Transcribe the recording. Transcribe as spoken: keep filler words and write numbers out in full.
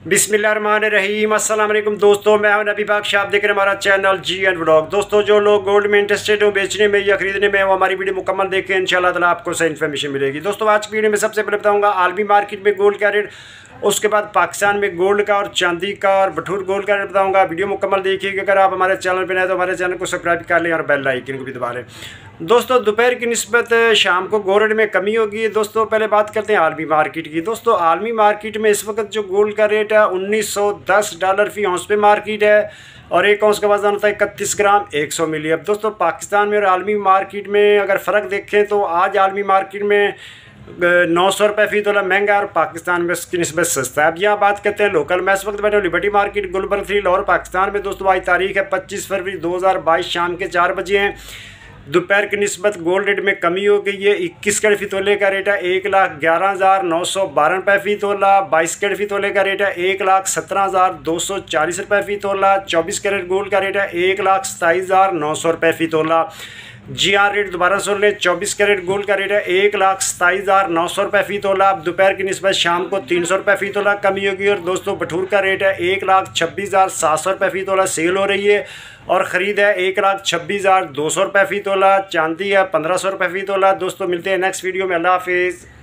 बिस्मिल्लाहिर्रहमानिर्रहीम अस्सलाम वालेकुम दोस्तों, मैं हूं नबी पाक शाह। आप देख रहे हैं हमारा चैनल जी एंड व्लॉग। दोस्तों, जो लोग गोल्ड में इंटरेस्टेड हो, बेचने में या खरीदने में, वो हमारी वीडियो मुकम्मल देखें। इंशाल्लाह ताला आपको सही इन्फॉर्मेशन मिलेगी। दोस्तों, आज की वीडियो में सबसे पहले बताऊंगा आलमी मार्केट में गोल्ड का रेट, उसके बाद पाकिस्तान में गोल्ड का और चांदी का और बटूर गोल्ड का रेट बताऊंगा। वीडियो मुकम्मल देखिएगा। अगर आप हमारे चैनल पर नए तो हमारे चैनल को सब्सक्राइब कर लें और बेल आइकन को भी दबा लें। दोस्तों, दोपहर की निस्बत शाम को गोल्ड रेट में कमी होगी। दोस्तों, पहले बात करते हैं आलमी मार्केट की। दोस्तों, आलमी मार्केट में इस वक्त जो गोल्ड का रेट है उन्नीस सौ दस डॉलर फी औंस पे मार्केट है और एक औंस का वजन होता है इकतीस ग्राम एक सौ मिली। अब दोस्तों, पाकिस्तान में और आलमी मार्केट में अगर फ़र्क देखें तो आज आलमी मार्केट में नौ सौ रुपये फी तोला महंगा और पाकिस्तान में उसकी निस्बत सस्ता है। अब यहाँ बात करते हैं लोकल। मैं इस वक्त बैठे Liberty Market Gulberg three Lahore Pakistan में। दोस्तों, आज तारीख है पच्चीस फरवरी दो हज़ार बाईस, शाम के चार बजे हैं। दोपहर की निस्बत गोल्ड रेट में कमी हो गई है। इक्कीस कैरेट फी तोले का रेट है एक लाख ग्यारह हज़ार नौ सौ बारह रुपये फी तोला। बाईस कैरेट फी तोले का रेट है एक लाख सत्रह हज़ार दो सौ चालीस रुपये फी तोला। चौबीस कैरेट गोल्ड का रेट है एक लाख सताईस हज़ार नौ सौ रुपये फी तोला। जी आर रेट दोबारा सुन लें। चौबीस कैरेट गोल्ड का रेट है एक लाख सताईस हज़ार नौ सौ रुपये फी तोला। अब दोपहर की निस्बत शाम को तीन सौ रुपये फी तोला कमी होगी। और दोस्तों, बटूर का रेट है एक लाख छब्बीस हज़ार सात सौ रुपये फी तोला सेल हो रही है और ख़रीद है एक लाख छब्बीस हज़ार दो सौ रुपये फी तोला। चांदी है पंद्रह सौ रुपये फी तोला। दोस्तों, मिलते हैं नेक्स्ट वीडियो में। अल्लाह हाफिज़।